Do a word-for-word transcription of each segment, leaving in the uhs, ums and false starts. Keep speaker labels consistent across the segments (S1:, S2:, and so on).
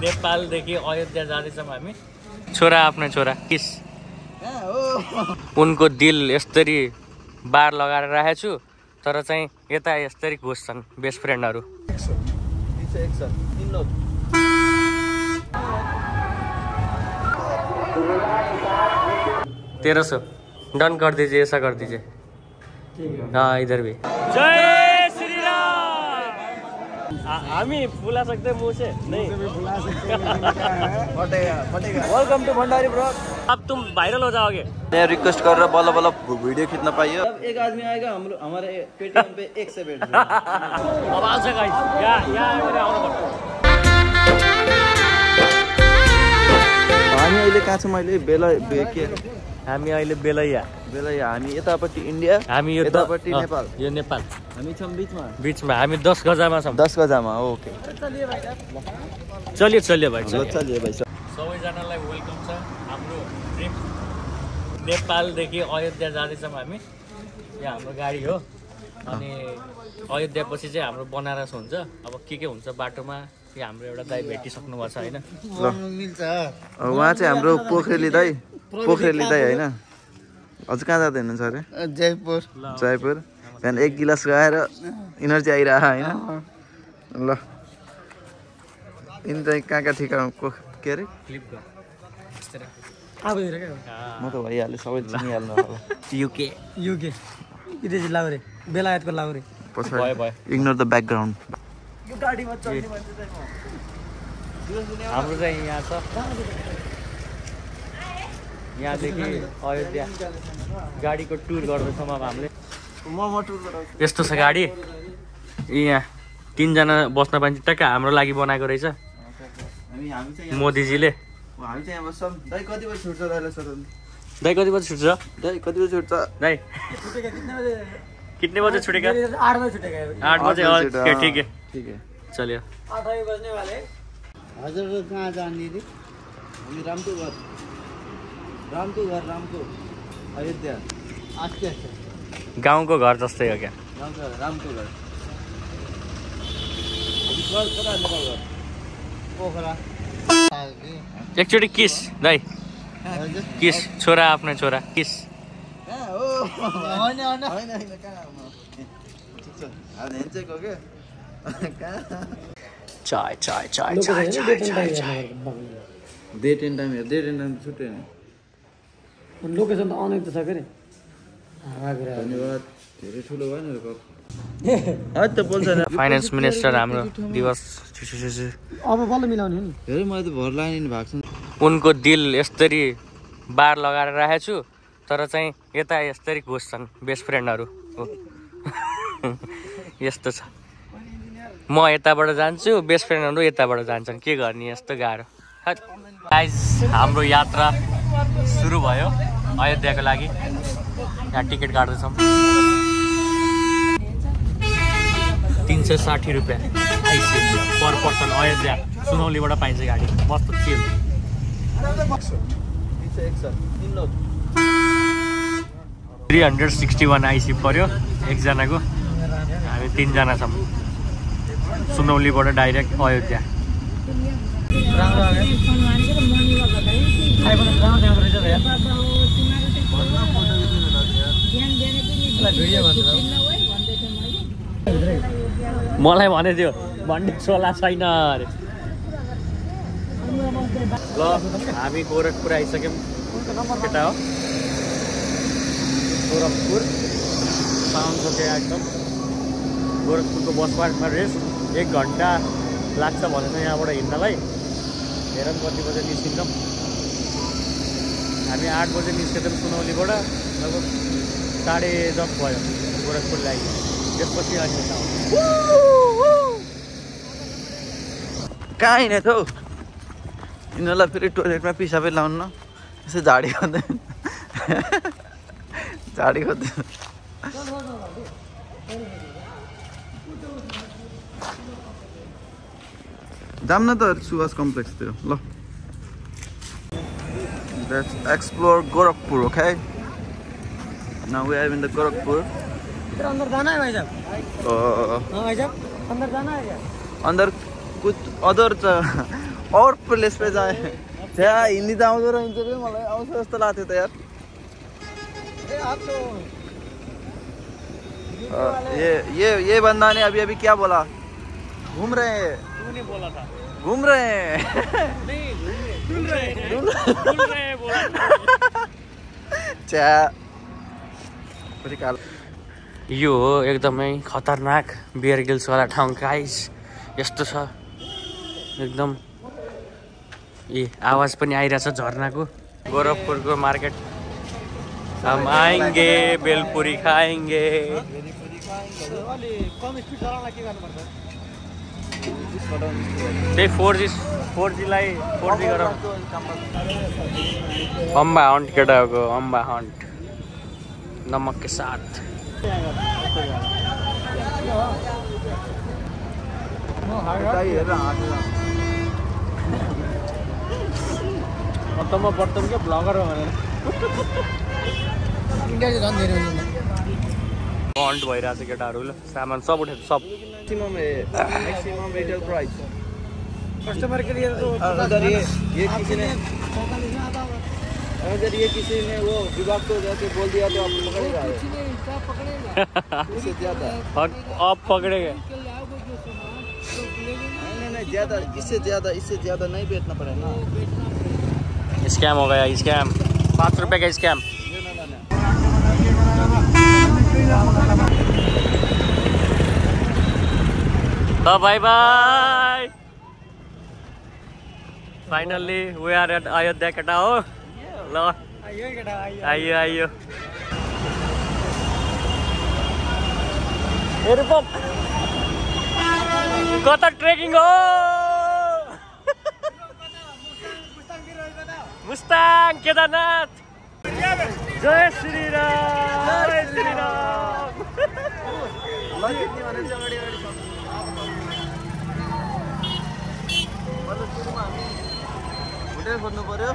S1: नेपालदेखि अयोध्या जाँदैछौँ हामी। छोरा आफ्नो छोरा किस उनको दिल यसरी बार लगाएर राखेको छु, तर चाहिँ यता यसरी घुस्छन् बेस्ट फ्रेन्डहरू। तेरह सौ डन कर दीजिए, ऐसा कर दीजिए। हाँ इधर भी। जय श्री राम। हामी फुला सकते मुँह से नहीं, वेलकम टू भंडारी ब्लॉग। अब तुम वायरल हो जाओगे।
S2: मैं रिक्वेस्ट कर रहा बल्ल बल्ल वीडियो खींचना पाइए।
S3: अब एक आदमी आएगा हम लोग हमारे पेटीएम पे एक से बैठ
S1: अब आउँछ गाइस। यहाँ यहाँ आएर आउनु पर्छ।
S2: हामी अहिले कहाँ छौँ? अहिले बेला के
S1: हामी अहिले बेलैया
S2: बेलैया। हामी यतापट्टि इन्डिया,
S1: हामी यो
S2: यतापट्टि नेपाल।
S1: यो नेपाल
S2: हामी छौँ बिचमा
S1: बिचमा। हामी दस गजामा छौँ।
S2: दस गजामा। ओके
S1: चलिए चलिए भाइ
S2: चलिए चलिए भाइ।
S1: सबैजनालाई वेलकम छ हाम्रो ट्रिप। नेपालदेखि अयोध्या जाँदैछौँ हामी। यहाँ हाम्रो गाडी हो अनि अयोध्या पछि चाहिँ हाम्रो बनारस हुन्छ। अब के के हुन्छ बाटोमा यहाँ हाम्रो एउटा दाइ भेटिसक्नु भएको छ होइन।
S2: उहाँ चाहिँ हाम्रो पोखरेली दाइ, पोखरेली दाइ होइन। हजुर कहाँ जाँदै हुनुहुन्छ अरे?
S3: जयपुर।
S2: जयपुर। बिहान एक गिलास गएर इनर्जी आइरह होइन। ल यिनी चाहिँ कहाँ कहाँ ठिकाना के अरे? म त भइहाल्यो, सबै चिनिहाल्नु होला।
S1: युके
S3: युके विदेशी लाउरे, बेलायतको लाउरे।
S2: पछाडि इग्नोर द ब्याकग्राउन्ड।
S3: यो गाडीमा चल्ने मान्छे चाहिँ
S1: हाम्रो चाहिँ यहाँ छ। यहाँदेखि अयोध्या गाडीको टुर गर्दैछौँ अब हामीले।
S3: म म टुर गराउँछु।
S1: यस्तो छ गाडी। यहाँ तिनजना बस्न पाइन्छ। टक्क हाम्रो लागि बनाएको रहेछ
S2: हामी हामी चाहिँ
S1: मोदीजीले।
S2: हामी चाहिँ यहाँ बस्छौँ। दाइ कति बजी छुट्छ दाइलाई सोधौँ।
S1: दाइ कति बजी छुट्छ?
S2: दाइ कति बजी छुट्छ?
S1: दाइ
S3: छुटेगा कितने बजे?
S1: कितने बजे छुटेगा?
S3: आठ बजे छुटेगा।
S1: आठ बजे। ओके ठीक है
S2: ठीक है
S1: चलिए।
S3: आठ बजे बजने वाले। हजुर कहाँ जाने दि? हामी रामको घर, रामको घर, रामको अयोध्या। अच्छा अच्छा
S1: गाउँको घर जस्तै हो क्या?
S3: रामको घर, रामको घर। घर कता नेपाल घर? पोखरा।
S1: एकचोटि किस दाइ, किस छोरा आफ्नो छोरा किस।
S3: कहाँ हो? होइन होइन
S2: होइन होइन कहाँ हो? ठिक छ अब ह्यान्डसेक हो क्या? कहाँ?
S1: चाय चाय चाय चाय चाय चाय चाय।
S2: Date and time here, date and time छुट्यो नि।
S3: लोकेसन त अनेक त छ के अरे।
S2: धन्यवाद। धेरै ठुलो भएन र कप है त बोल्छ नि।
S1: फाइनान्स मिनिस्टर हाम्रो दिवस
S3: अब बल्ल मिलाउने हो नि।
S2: धेरै मैले त भर लाने नि भएको छ।
S1: उनको दिल यसरी बार लगाएर राखेको छु, तर चाहिँ यता यसरी घुस्छन् बेस्ट फ्रेन्डहरू हो। यस्तो छ। म यताबाट जान्छु, बेस्ट फ्रेन्डहरू यताबाट जान्छन्। के गर्ने यस्तो गाह्रो। गाइस हाम्रो यात्रा सुरु भयो अयोध्याको लागि। यहाँ टिकट काट्दैछौँ। तिन सय साठी रुपियाँ आइसी पर पर्सन अयोध्या सुनौलीबाट पाइन्छ गाडी। मस्त चिल। Three hundred sixty one IC पर्यो एकजनाको। हामी तिनजना छौँ सुनौलीबाट डाइरेक्ट अयोध्या। मलाई भने थियो भन्ने सोला छैन अरे। ल हामी गोरखपुर आइसक्यौँ। केटा हो गोरखपुर पाउन सक्यो एकदम। गोरखपुरको बस पार्कमा रेस्ट एक घन्टा लाग्छ भनेर यहाँबाट हिँड्नलाई। हेरौँ कति बजे निस्किन्छौँ। हामी आठ बजे निस्केछौँ सुनौलीबाट। लगभग साढे दस भयो गोरखपुर लागि। त्यसपछि अनि
S2: कहाँ हिँडेको थियौ? यिनीहरूलाई फेरि टोइलेटमा पिसाबै लाउनु न। यसो झाडी खोज्दै झाडी खोज्दै जाऊँ न त सुभाष कम्प्लेक्सतिर। ल Let's explore Gorakhpur, okay? Now we are in the Gorakhpur.
S3: इधर अंदर जाना है भाई साहब?
S2: Uh,
S3: हाँ भाई साहब अंदर जाना है क्या?
S2: अंदर कुछ अदर और प्लेस पे जाए त्यहाँ हिन्दी त आउँदो रहन्छ कि मलाई आउँछ जस्तो लाग्थ्यो त यार ये ये ये बंदा ने अभी अभी क्या बोला घूम रहे हैं
S1: तूने बोला था
S2: घूम रहे हैं
S1: नहीं घूम रहे हैं घूम रहे हैं बोला
S2: च्या
S1: यो हो एकदमै खतरनाक बियर गिल्स वाला ठाउँ गाइस यस्तो छ एकदम ए आवाज पनि आइरहेछ झरनाको गोरखपुरको मार्केट हम आएंगे बेलपुरी खाएंगे त्यही फोर जी फोर जीलाई फोर जी गरौँ अम्बा हन्ट केटाको अम्बा हन्ट नमक के साथ म बर्तन क्या ब्लगर हो भनेर हन्ट भइरहेको छ केटाहरू ल सामान सब उठेको सब
S2: मैक्सिमम रिटेल प्राइस
S3: कस्टमर के लिए तो
S2: अगर ये ये किसी ने अगर ये किसी ने वो विभाग को जाके बोल दिया तो आप पकड़ेगा इससे ज्यादा
S1: आप पकड़ेंगे
S2: नहीं नहीं नहीं ज्यादा इससे ज्यादा इससे ज्यादा नहीं बेचना पड़ेगा
S1: स्कैम हो गया स्कैम पाँच रुपए का स्कैम तो bye bye finally we are at Ayodhya केटा हो ल आइयो आइयो कता ट्रेकिङ हो मुस्ताङ केदारनाथ जय श्री राम जय श्री राम
S2: खोज्नु पर्यो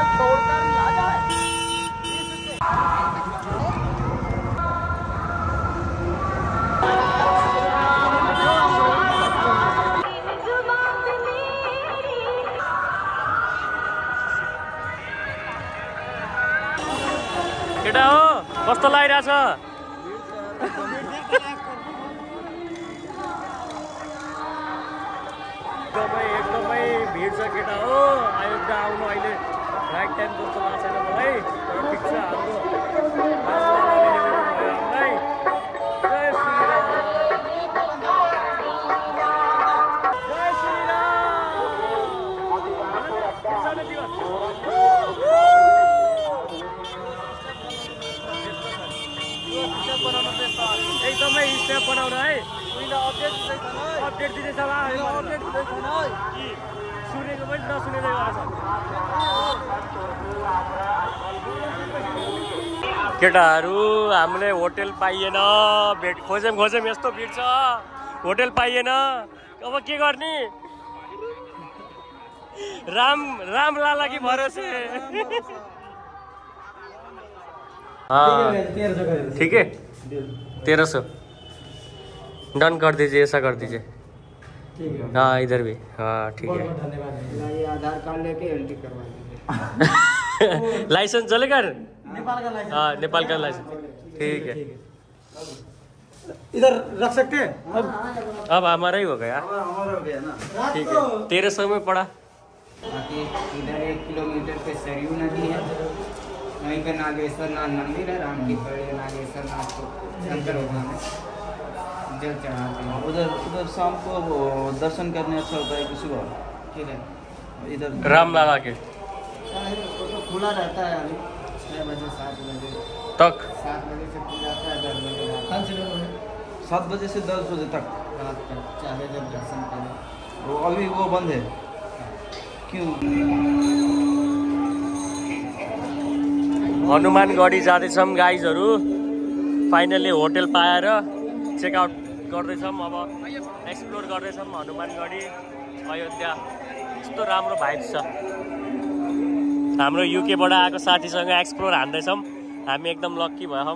S1: केटा हो कस्तो लागिरहेछ एकदमै एकदमै भिड छ केटा हो अयोध्या आउनु अहिले राइट टाइम जस्तो लाग्छ छैन मलाई ठिक छ हाम्रो हामीलाई जय श्री राम जय श्री राम एकदमै स्टेप बनाउनु है अपडेट दिँदैछ सुनेको पनि नसुनेको केटाहरू हामीले होटेल पाइएन भेट खोज्यौँ खोज्यौँ यस्तो भिड छ होटेल पाइएन अब के गर्ने राम राम लाला की भरोसे ठीक है तेरह सौ डन कर दीजिए ऐसा कर दीजिए हाँ इधर भी हाँ ठीक है
S3: आधार कार्ड लेके एंट्री करवा दीजिए
S1: लाइसेंस चलेगा
S3: नेपाल का लाइसेंस
S1: हाँ नेपाल का लाइसेंस ठीक है
S3: इधर रख सकते हैं
S1: अब अब हमारा ही हो गया
S2: हमारा हो गया ना
S1: ठीक है तेरह सौ में पड़ा
S3: इधर एक किलोमीटर पे सरयू नदी है वहीं पे नागेश्वर नाथ मंदिर है राम की बड़े नागेश्वर नाथ को शंकर भगवान जल चढ़ाते हैं
S2: उधर उधर शाम को वो दर्शन करने अच्छा होता है किसी को
S3: किधर
S2: इधर
S1: राम लाला के
S3: वो तो खुला रहता है अभी छः बजे सात बजे
S1: तक
S3: सात बजे से खुल जाता है दस बजे रात
S2: सात बजे से दस बजे तक
S3: रात तक चाहे जब दर्शन करें
S2: वो अभी वो बंद है क्यों
S1: हनुमानगढी जाँदैछौँ गाइजहरू फाइनली होटेल पाएर चेकआउट गर्दैछौँ अब एक्सप्लोर गर्दैछौँ हनुमानगढी अयोध्या यस्तो राम्रो भाइब्स छ हाम्रो युकेबाट आएको साथीसँग एक्सप्लोर हान्दैछौँ हामी एकदम लक्की भयौँ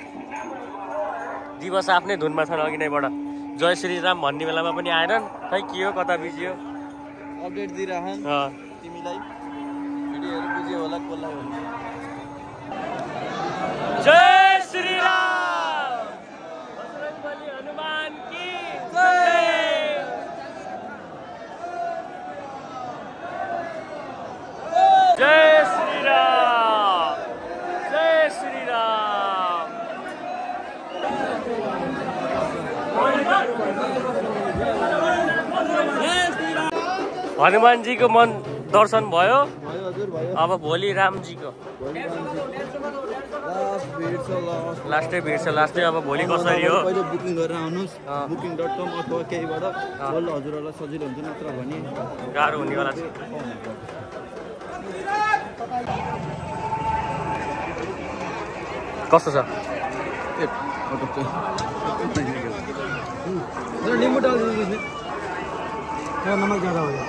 S1: दिवस आफ्नै धुनमा छन् अघि नैबाट जय श्री राम भन्ने बेलामा पनि आएनन् खै के हो कता बिजी हो
S2: अपडेट दिइराखन् तिमीलाई भिडियोहरू बुझ्यो होला कसलाई हुन्छ।
S1: जय श्री राम बजरंगबली हनुमान की जय। जय श्री राम जय श्री राम। हनुमान जी को मन दर्शन भयो। अब भोलि राम जी को लास्टै भिड छ लास्टै। अब भोलि कसरी हो
S2: पहिले बुकिङ गरेर आउनुहोस् बुकिङ डट कम अथवा केहीबाट बल्ल हजुरहरूलाई सजिलो हुन्छ नत्र भने
S1: गाह्रो हुनेवाला छ। कस्तो छ
S2: निम्बू डालिदिनुहोस् न नमक ज्यादा हो गया।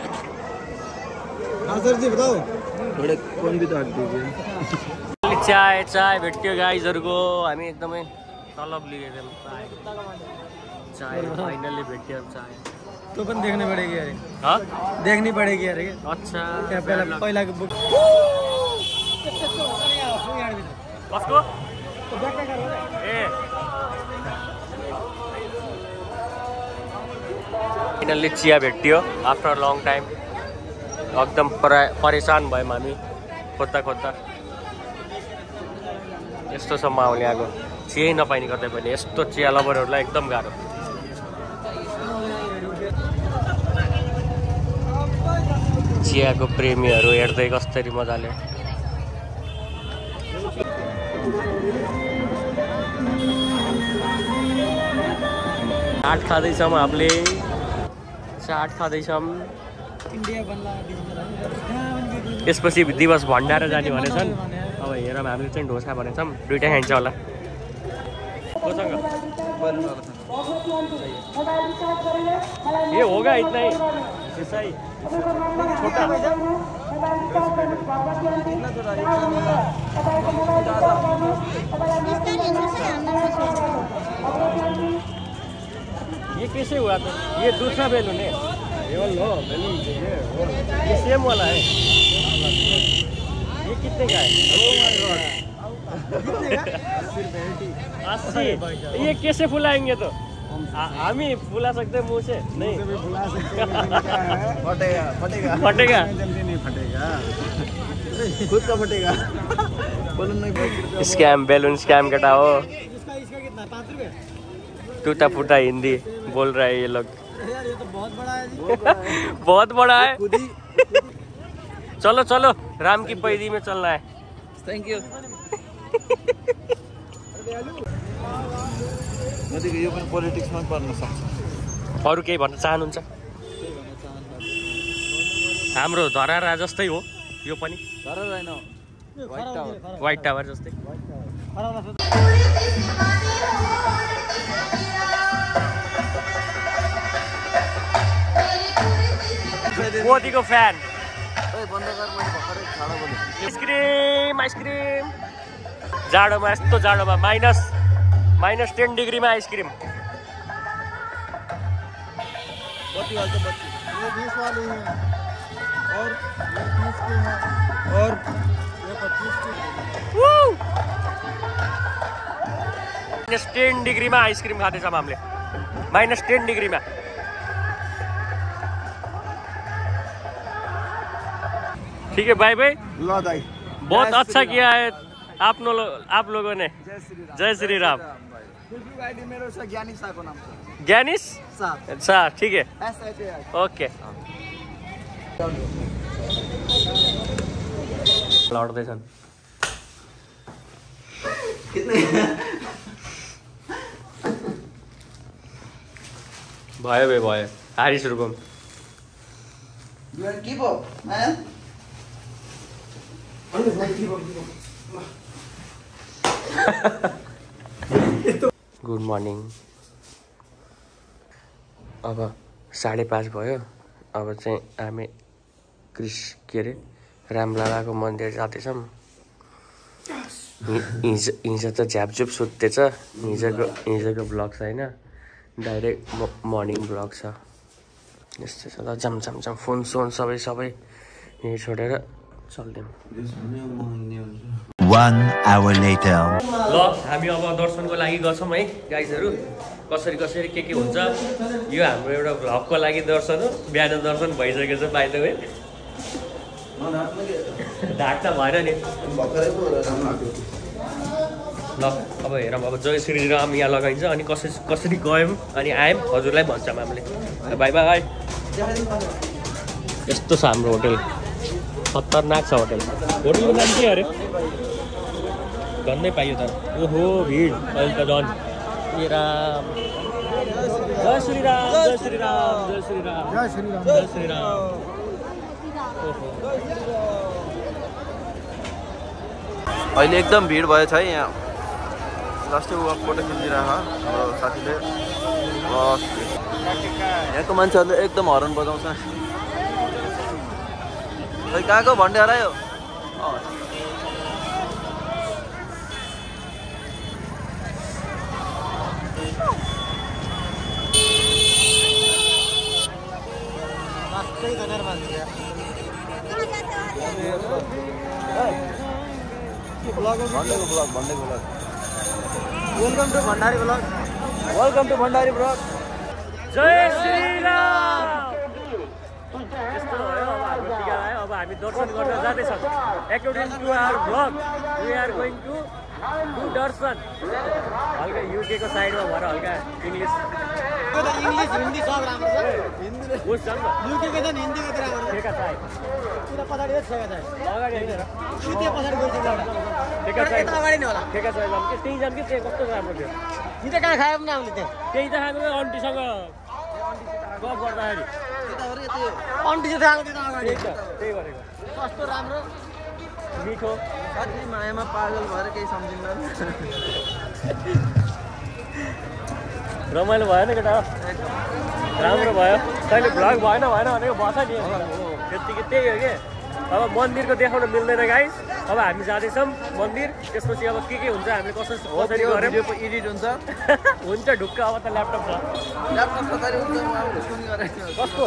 S2: सर जी बताओ थोड़े कौन भी डाल दीजिए।
S1: चाय चाय भेट्यो गाइजहरूको। हामी एकदमै तलब लिएर चाय चाय फाइनली भेट्यो चाय।
S2: तो पनि देखनी पड़ेगी यार।
S1: हाँ
S2: देखनी पड़ेगी यार।
S1: अच्छा
S2: पहला पहिलाको बुक
S1: कसको ए फाइनली चिया भेट्यो आफ्टर लङ टाइम। एकदम परेशान भयौँ हामी खोज्दा खोज्दा। यस्तोसम्म आउने आएको चिया नपाइने कतै पनि। यस्तो चिया लभरहरूलाई एकदम गाह्रो। चियाको प्रेमीहरू हेर्दै कसरी मजाले। चाट खाँदैछौँ हामीले चाट खाँदैछौँ। यसपछि दिवस भण्डारा जाने भनेछन्। अब हेरौँ हामीले चाहिँ ढोसा भनेछौँ दुइटै खाइन्छ होला। कोसँग ये होगा इतना ही सही छोटा ये कैसे हुआ था? ये दूसरा बैलून है। ये वाला बैलून ये सेम वाला है। ये कितने का है? अस्सी। ये कैसे फुलाएंगे तो? हम ही फुला सकते मुँह से? नहीं
S2: फुला सकते हैं। फटेगा फटेगा
S1: फटेगा
S2: जल्दी नहीं फटेगा खुद का फटेगा। बैलून नहीं फटेगा।
S1: स्कैम बैलून स्कैम कटा हो।
S2: इसका इसका कितना पाँच रुपये?
S1: टूटा फूटा हिंदी बोल रहा है ये लोग।
S2: यार ये तो बहुत बड़ा है जी।
S1: बहुत बड़ा है।
S2: खुद ही
S1: चलो चलो राम की पैदी में चलना है।
S2: Thank you. नदीको यो पनि पोलिटिक्समा पर्न सक्छ।
S1: अरू केही भन्न चाहनुहुन्छ? हाम्रो धरारा जस्तै हो यो पनि।
S2: धरारा हैन व्हाइट टावर
S1: व्हाइट टावर जस्तै। मोदीको फ्यान। आइसक्रिम आइसक्रिम जाडोमा यस्तो जाडोमा माइनस माइनस टेन डिग्रीमा आइसक्रिम।
S2: बत्ती वाला बत्ती ये बीस वाली है और ये तीस की है और ये पच्चीस की है।
S1: माइनस टेन डिग्रीमा आइसक्रिम खाँदैछौँ हामीले। माइनस टेन डिग्रीमा। ठीक है बाय बाय।
S2: ल दाई
S1: बहुत अच्छा किया है आप लो, आप लोगों ने। जय श्री राम।
S2: मेरो छ ज्ञानी शाहको नाम छ।
S1: ज्ञानिस
S2: शाह।
S1: अच्छा ठीक है ओके। लड्दैछन् भयो बे भयो। Haris Rukum
S2: You want keep up, man?
S1: Good morning. अब साढे पाँच भयो। अब चाहिँ हामी क्रिस के अरे रामलालाको मन्दिर जाँदैछौँ। हिजो हिजो त झ्यापझुप सुत्दैछ। हिजोको हिजोको ब्लग छ होइन डाइरेक्ट मर्निङ ब्लग छ।
S4: यस्तै छ ल जाम जाम जाम फोन सोन सबै सबै यहीँ छोडेर चल्दियौँ।
S5: One hour later.
S4: ल हामी अब दर्शनको लागि गर्छौँ है गाइजहरू। कसरी कसरी के के हुन्छ यो हाम्रो एउटा भ्लगको लागि दर्शन हो। बिहान दर्शन भइसकेको छ बाइ द वे। ढाक्दा भएन नि ल अब हेरौँ अब जय श्रीराम यहाँ लगाइन्छ अनि कसरी कसरी गयौँ अनि आयौँ हजुरलाई भन्छौँ हामीले। Bye bye. यस्तो छ हाम्रो होटल खतरनाक छ होटल। होटलको नाम के अरे भन्नै पाइयो त। ओहो भिड अहिले त झन्। श्री राम जय श्रीराम जय श्रीराम जय श्रीराम जय श्रीराम जय श्रीराम। ओहो
S2: अहिले एकदम भिड भयो छ है यहाँ। लास्टै ऊ फोटो खिचिरहेको हाम्रो साथीले। यहाँको मान्छेहरूले एकदम हर्न बजाउँछ। खै कहाँको भन्डे हरायो। भन्डेको ब्लग भन्डेको blog. Welcome to Bhandari blog. Welcome to Bhandari blog.
S4: जय श्रीराम। यस्तो भयो अब हाम्रो टिका आयो। अब हामी दर्शन गर्न जाँदैछौँ। According to our blog we are going to do darshan. हल्का युकेको साइडमा भएर हल्का इङ्ग्लिस
S6: इंग्लिश हिंदी सब राम्रो छ।
S4: हिन्दी बुझ्छ नि त।
S6: युके के त हिन्दी को राम्रो छ।
S4: ठेका चाहिँ
S6: पुरा पछाडी छ छ
S4: अगाडि हैन र
S6: त्यो पछाडी गइसक्यो एउटा।
S4: ठेका चाहिँ
S6: अगाडि नै होला।
S4: ठेका चाहिँ जाम के त्यही जाम के त्यही कस्तो राम्रो थियो।
S6: नि त कहाँ खायो पनि आउने त्यहाँ।
S4: त्यही त हाम्रो आन्टीसँग गफ गर्दाखेरि
S6: अन्टी चाहिँ आएको थियो अगाडि।
S4: त्यही त त्यही गरेको
S6: कस्तो राम्रो
S4: मिठो।
S2: साथी मायामा पागल भएर केही सम्झिन्न।
S4: रमाइलो भयो नि केटा राम्रो भयो। तैँले भ्लग भएन भएन भनेको भन्छ नि त्यतिकै त्यही हो कि। अब मन्दिरको देखाउन मिल्दैन गाइस। अब हामी जाँदैछौँ मन्दिर। त्यसपछि अब के के हुन्छ हामीले कसरी कसरी गऱ्यौँ
S2: भिडियो एडिट हुन्छ।
S4: हुन्छ ढुक्क। अब त ल्यापटप छ।
S2: ल्यापटप कसरी हुन्छ उहाँले सुन गरेको।
S4: कस्तो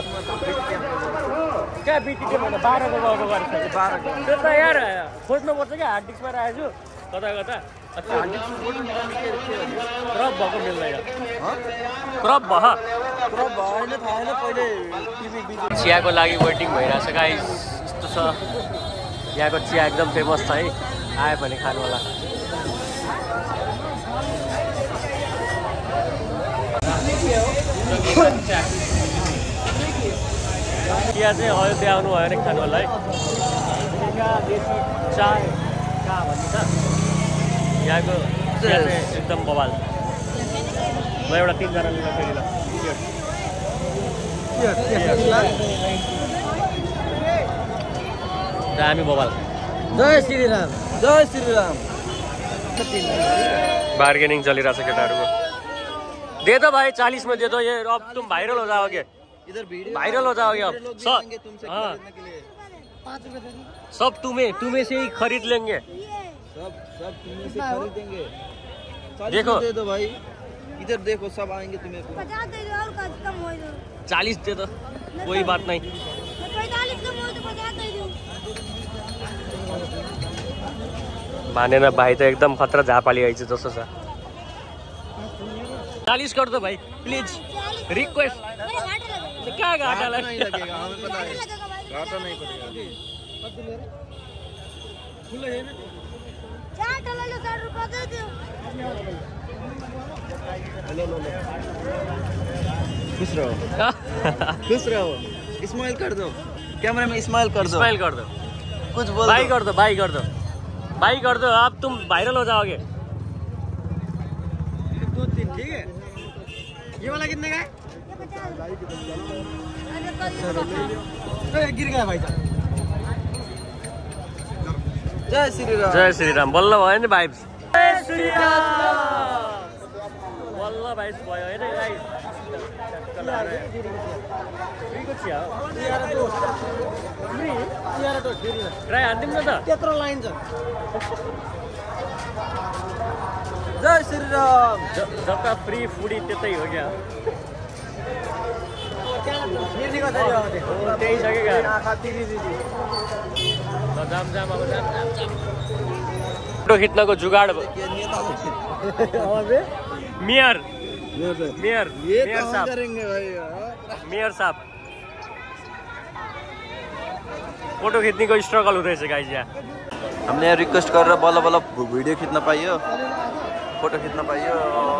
S4: कहाँ बिटिटी भन्दा बाह्रको गाउँको गरेको छ।
S2: बाह्रको
S4: त्यो त यार खोज्नुपर्छ क्या हार्ड डिस्कमा राखेको छु कता कता।
S2: हार्ड डिस्क फोटो निकाल्नु के के
S4: क्रप भएको मिल्दैन।
S2: ह
S4: क्रप भयो
S2: क्रप भएन थाहा छैन। पहिले टिभी बिजी
S4: चियाको लागि वेटिङ भइरहेछ गाइस। यस्तो छ यहाँको चिया एकदम फेमस छ है। आयो भने खानु होला। चिया चाहिँ अयोध्या आउनु भयो भने खानु होला है। देशी चाय कहाँ भन्ने छ यहाँको चिया चाहिँ एकदम बवाल। ल एउटा तिनजना लिन फेरि ल हामी बवाल।
S6: जय श्रीराम
S2: जय श्रीराम।
S4: बार्गेनिंग चलिरहेछ केटाहरूको। दे दो भाई चालीस में दे दो। ये अब तुम वायरल हो जाओगे।
S2: इधर वीडियो
S4: वायरल हो जाओगे अब
S2: लोग
S4: सब।
S2: मिलेंगे तुमसे
S4: हाँ
S2: खरीदने के लिए।
S4: सब तुम्हें तुम्हें से ही खरीद लेंगे।
S2: सब सब तुम्हें से खरीदेंगे। चालीस
S4: देखो।
S2: में दे दो भाई। इधर देखो सब आएंगे तुम्हें को।
S7: पचास दे दो और कुछ कम हो जाओ।
S4: चालीस दे दो कोई बात नहीं।
S7: पैंतालीस कम हो तो पचास दे दो।
S4: मानेन भाइ त एकदम खतरा झापाली आइछ जस्तो छ। चालीस कर दो भाई प्लीज रिक्वेस्ट। क्या घाटा
S2: नहीं लगेगा हमें पता है। घाटा नहीं पड़ेगा।
S7: चार डॉलर लो साठ रुपया दे दो।
S2: खुश रहो खुश रहो। स्माइल कर दो कैमरा में। स्माइल कर दो।
S4: स्माइल कर दो।
S2: कुछ बोल
S4: बाई कर दो बाई कर दो बाई कर दो। आप तुम वायरल हो जाओगे।
S6: दो तीन ठीक है। ये वाला कितने का है? तो गिर गया भाई साहब।
S2: जय श्री राम।
S4: जय श्री राम बल्ल भयो नि भाइब्स। जय श्री राम बल्ल भाइब्स भयो हैन गाइस। फ्रीको चिया हो।
S6: फ्री यार तो फ्री ना।
S4: ट्राई हान्दिम न त।
S6: त्यत्रो लाइन छ।
S2: जय श्री राम।
S4: जता फ्री फुडी त्यतै हो क्या। त्यही छ कि जाम जाम अब जाम जाम जाम फोटो खिच्नको जुगाड मेयर मेयर मेयर साहब मेयर साहब फोटो खिच्नेको स्ट्रगल हुँदैछ गाइज यहाँ
S2: हमने यहाँ रिक्वेस्ट गरेर बल्ल बल्ल भिडियो खिच्न पाइयो फोटो खिच्न पाइयो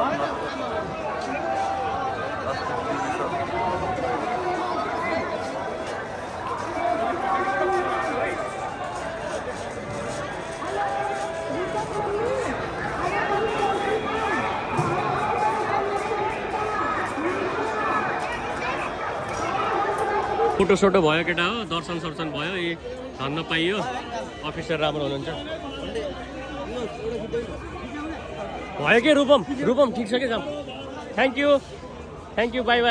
S4: फोटो सोटो भयो केटा हो दर्शन सर्शन भयो यी धन्न पाइयो अफिसर राम्रो हुनुहुन्छ भयो के रूपम रूपम ठिक छ कि जाम thank you thank you bye bye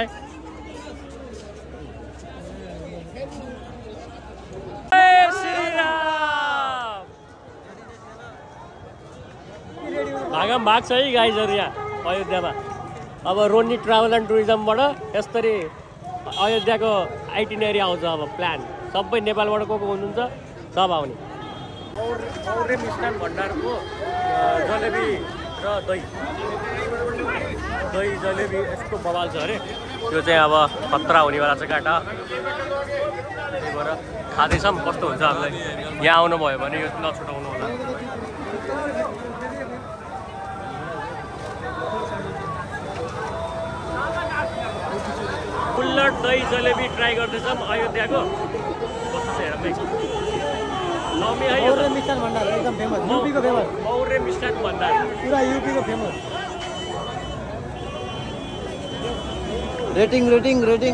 S4: भागम भाग छ है गाइजहरू यहाँ अयोध्यामा अब रोनी ट्राभल एन्ड टुरिज्मबाट यसरी अयोध्याको आइटिनेरी आउँछ अब प्लान सबै नेपालबाट को को हुनुहुन्छ सब आउने मौर्य मिष्टान भण्डारको जलेबी र दही दही जलेबी यस्तो बवाल छ अरे त्यो चाहिँ अब खतरा हुनेवाला छ काटा त्यही भएर खाँदैछौँ कस्तो हुन्छ हामीलाई यहाँ आउनुभयो भने यो नछुटाउनु होला कुल्लड दही जलेबी ट्राई गर्दैछौँ अयोध्याको कस्तो छ हेर नमी है
S6: मौर्य मिष्टान भण्डार एकदम फेमस यूपीको फेमस
S4: मौर्य मिष्टान भण्डार
S6: पुरा यूपीको famous
S2: rating rating rating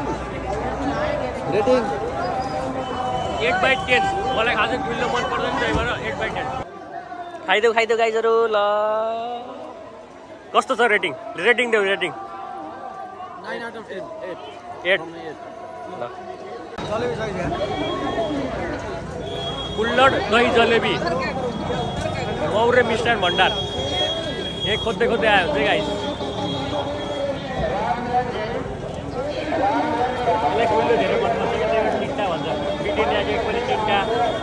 S2: rating
S4: eight by ten मलाई खासै गुल्लो मन पर्दैन त्यही भएर एट बाई टेन खाइदेऊ खाइदेऊ गाइजहरू ल कस्तो छ रेटिङ रेटिङ देऊ rating
S6: nine out of ten
S4: eight कुल्लड दही जलेबी मौर्य मिष्टान भण्डार यही खोज्दै खोज्दै आयो हुन्छ गाइस यसलाई गुल्लो धेरै मन पर्छ कि त्यही भएर टिक्टा भन्छ ब्रिटेनियाको एक पनि टिक्टा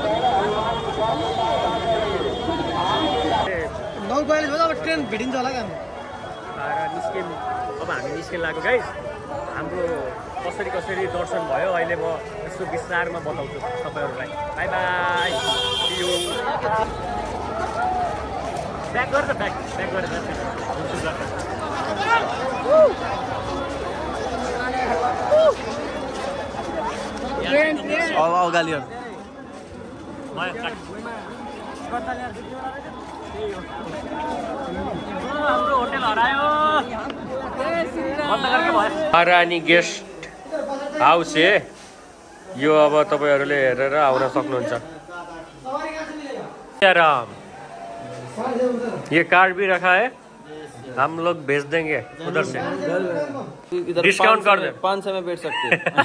S6: नौ बयालिस बजा अब ट्रेन भेटिन्छ होला क्या
S4: आएर निस्क्यौँ अब हामी निस्किन लाग्यो गाइस हाम्रो कसरी कसरी दर्शन भयो अहिले म यसो विस्तारमा बताउँछु तपाईँहरूलाई बाई बाई यो ब्याक गरेर ब्याक ब्याक गरेर
S2: अगालियो
S4: हाम्रो होटल हरायो महारानी गेस्ट हाउस है यो अब तपाईहरुले हेरेर आउन सक्नुहुन्छ राम ये कार्ड भी रखा है हम लोग भेज देंगे उधर से डिस्काउंट कर दे
S2: पाँच सौ में बैठ सकते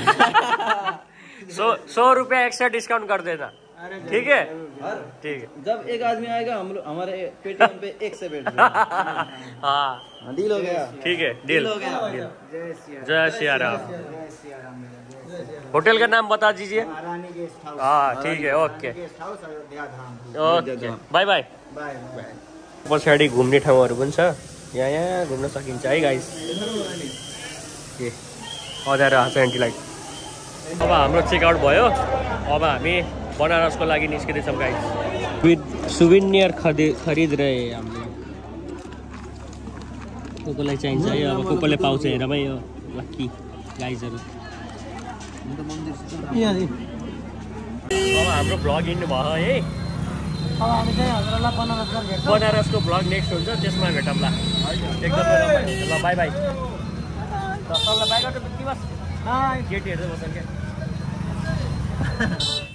S4: सौ सौ रुपया एक्स्ट्रा डिस्काउंट कर देना ठीक है ठीक है
S2: जब एक आदमी आएगा हम लोग हमारे पेटीएम पे एक से बैठ
S4: हाँ
S2: डील हो गया
S4: ठीक है डील
S2: हो गया
S4: जय सिया राम होटल का नाम बता दीजिए हाँ ठीक है ओके ओके बाय बाय पछाडि घुम्ने ठाउँहरू पनि छ यहाँ यहाँ घुम्न सकिन्छ है गाइस के अँध्यारो आएको छ एन्टी लाइट अब हाम्रो चेकआउट भयो अब हामी बनारसको लागि निस्किँदैछौँ गाइस सुवेनियर खरिद खरिद रहे हामीले को कोलाई चाहिन्छ है अब को कोले पाउँछ हेर भाइ यो लक्की गाइजहरू अब हाम्रो भ्लग इन्ड भयो है
S6: अब हामी चाहिँ हजुरलाई बनारसमा भेट्छौँ
S4: बनारसको भ्लग नेक्स्ट हुन्छ त्यसमा भेटौँला एकदम ल बाई बाई ल बाई गर्दै बस केटी हेर्दै बस्छन् क्या